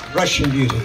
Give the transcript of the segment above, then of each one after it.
Russian Beauty.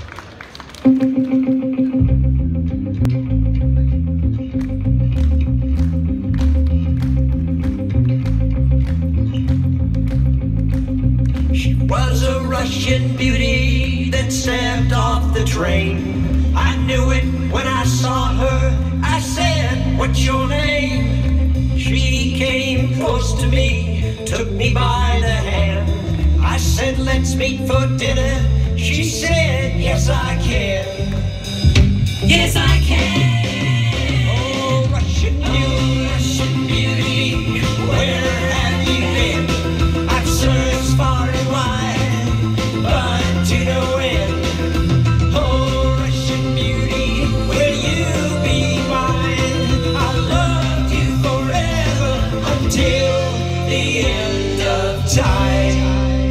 She was a Russian beauty that stepped off the train. I knew it when I saw her. I said, "What's your name?" She came close to me, took me by the hand. I said, "Let's meet for dinner." She said, "Yes, I can." Yes, I can. Oh, Russian beauty, Russian beauty, where have you been? I've searched far and wide, but to no end. Oh, Russian beauty, will you be mine? I'll love you forever until the end of time.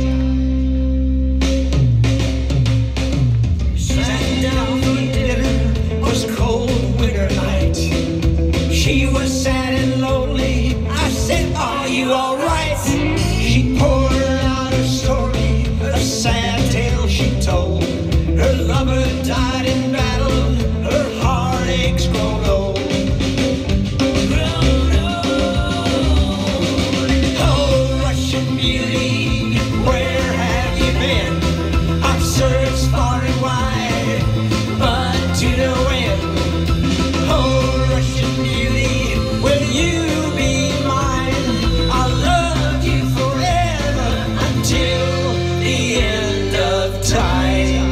She was sad and lonely. I said, "Are you all right?" She poured out her story, a sad tale she told. Her lover died in battle, her heartaches grown old. Oh, Russian beauty, where have you been? I've searched far and wide, but to no end. Oh, Russian beauty, will you be mine? I'll love you forever until the end of time.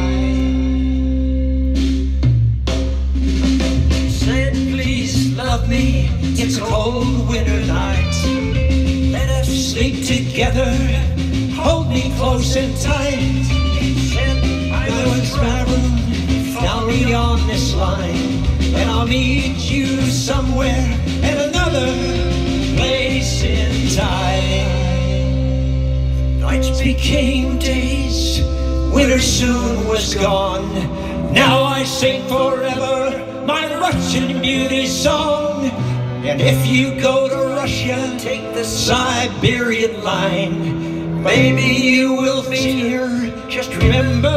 Said, "Please love me, it's a cold winter night. Let us sleep together, hold me close and tight." Said, "I was my room, now read on this line, and I'll meet you somewhere at another place in time." Nights became days, winter soon was gone. Now I sing forever my Russian beauty song. And if you go to Russia, take the Siberian line. Maybe you will see her, just remember,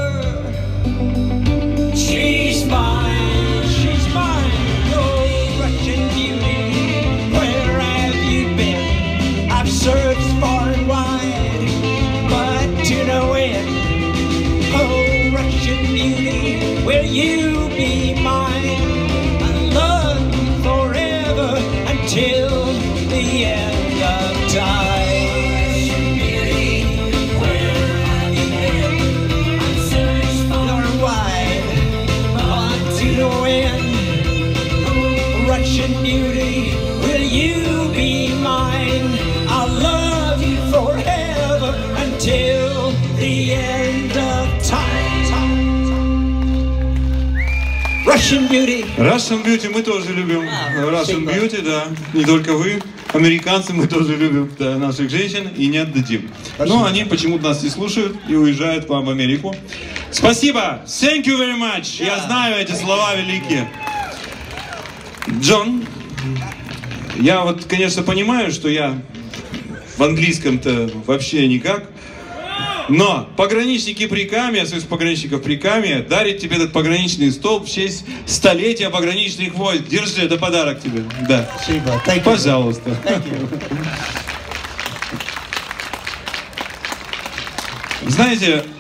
she's mine, she's mine. Oh, Russian beauty, where have you been? I've searched far and wide, but to no end. Oh, Russian beauty, will you be mine? I'll love you forever until the end of time. Russian beauty, will you be mine? I'll love you forever until the end of time. Russian Beauty. Russian Beauty мы тоже любим. Russian Beauty, да. Не только вы. Американцы мы тоже любим, да, наших женщин и не отдадим. Но они почему-то нас не слушают и уезжают к вам в Америку. Спасибо. Thank you very much. Я знаю эти слова великие. Джон, я вот, конечно, понимаю, что я в английском-то вообще никак, но пограничники Прикамья, союз пограничников Прикамья, дарит тебе этот пограничный столб в честь столетия пограничных войск. Держи, это подарок тебе. Да. Спасибо. Пожалуйста. Знаете,